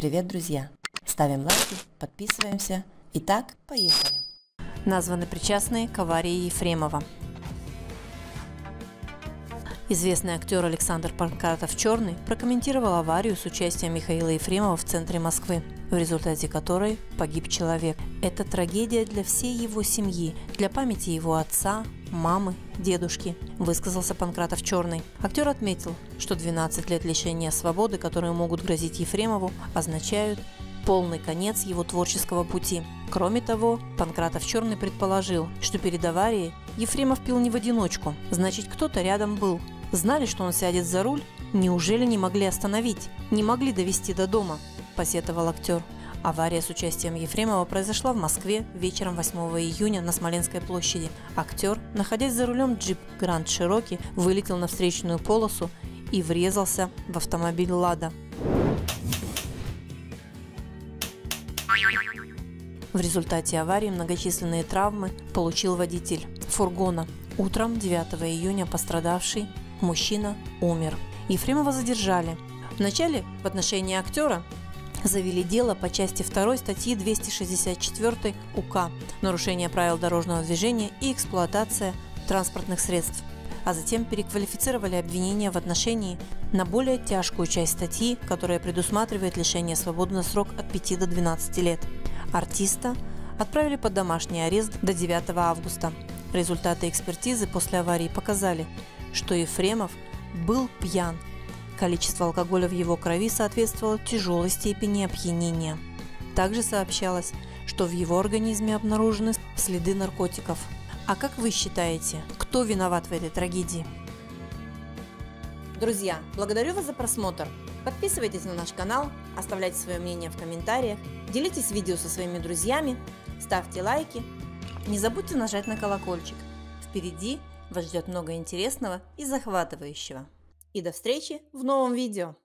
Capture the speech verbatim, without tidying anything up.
Привет, друзья! Ставим лайки, подписываемся. Итак, поехали! Названы причастные к аварии Ефремова. Известный актер Александр Панкратов-Черный прокомментировал аварию с участием Михаила Ефремова в центре Москвы, в результате которой погиб человек. Это трагедия для всей его семьи, для памяти его отца, мамы, дедушки, высказался Панкратов-Черный. Актер отметил, что двенадцать лет лишения свободы, которые могут грозить Ефремову, означают полный конец его творческого пути. Кроме того, Панкратов-Черный предположил, что перед аварией Ефремов пил не в одиночку, значит, кто-то рядом был. Знали, что он сядет за руль? Неужели не могли остановить? Не могли довести до дома? Посетовал актер. Авария с участием Ефремова произошла в Москве вечером восьмого июня на Смоленской площади. Актер, находясь за рулем джип Grand Cherokee, вылетел на встречную полосу и врезался в автомобиль «Лада». В результате аварии многочисленные травмы получил водитель фургона. Утром девятого июня пострадавший мужчина умер. Ефремова задержали. Вначале в отношении актера завели дело по части второй статьи двести шестьдесят четыре УК «Нарушение правил дорожного движения и эксплуатация транспортных средств», а затем переквалифицировали обвинение в отношении на более тяжкую часть статьи, которая предусматривает лишение свободы на срок от пяти до двенадцати лет. Артиста отправили под домашний арест до девятого августа. Результаты экспертизы после аварии показали, что Ефремов был пьян. Количество алкоголя в его крови соответствовало тяжелой степени опьянения. Также сообщалось, что в его организме обнаружены следы наркотиков. А как вы считаете, кто виноват в этой трагедии? Друзья, благодарю вас за просмотр. Подписывайтесь на наш канал, оставляйте свое мнение в комментариях, делитесь видео со своими друзьями, ставьте лайки. Не забудьте нажать на колокольчик. Впереди вас ждет много интересного и захватывающего. И до встречи в новом видео!